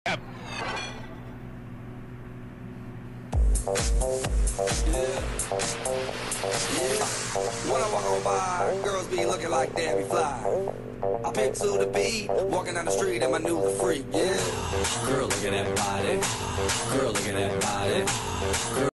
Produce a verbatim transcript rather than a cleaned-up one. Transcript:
Yep. When I walk on by, girls be looking like Debbie Fly. I pick to the beat, walking down the street and my new the freak, yeah. Girl, look at that body. Girl, look at that body. Girl